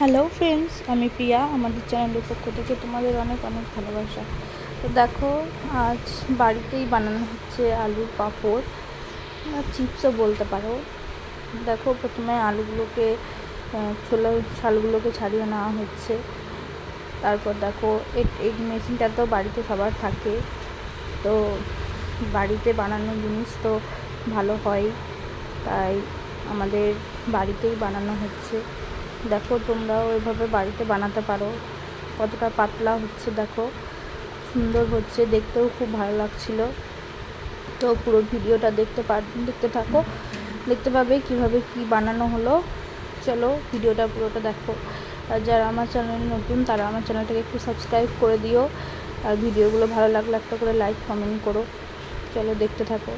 Hello friends, আমি প্রিয়া। আমাদের চ্যানেলের পক্ষ থেকে তোমাদের অনেক অনেক ভালোবাসা। তো দেখো, আজ বাড়িতেই বানানো হচ্ছে আলুর পাঁপড়, চিপসও বলতে পারো। দেখো, প্রথমে আলুগুলোকে ছালগুলোকে ছাড়িয়ে নেওয়া হচ্ছে। তারপর দেখো, এই মেশিনটা তো বাড়িতে সবার থাকে, তো বাড়িতে বানানো জিনিস তো ভালো হয়, তাই আমাদের বাড়িতেই বানানো হচ্ছে। দেখো, তোমরাও এভাবে বাড়িতে বানাতে পারো। কতটা পাতলা হচ্ছে দেখো, সুন্দর হচ্ছে, দেখতেও খুব ভালো লাগছিল। তো পুরো ভিডিওটা দেখতে থাকো, দেখতে পাবে কিভাবে কি বানানো হলো। চলো ভিডিওটা পুরোটা দেখো। আর যারা আমার চ্যানেল নতুন, তারা আমার চ্যানেলটাকে একটু সাবস্ক্রাইব করে দিও। আর ভিডিওগুলো ভালো লাগলে একটা করে লাইক কমেন্ট করো। চলো দেখতে থাকো।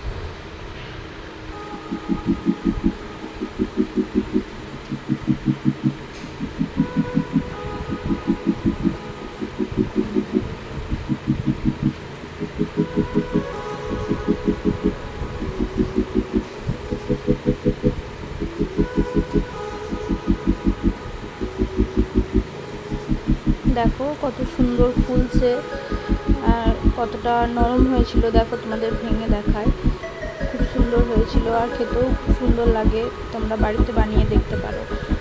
দেখো কত সুন্দর ফুলছে, আর কতটা নরম হয়েছিল দেখো, তোমাদের ভেঙে দেখায়। খুব সুন্দর হয়েছিল, আর খেতেও খুব সুন্দর লাগে। তোমরা বাড়িতে বানিয়ে দেখতে পারো।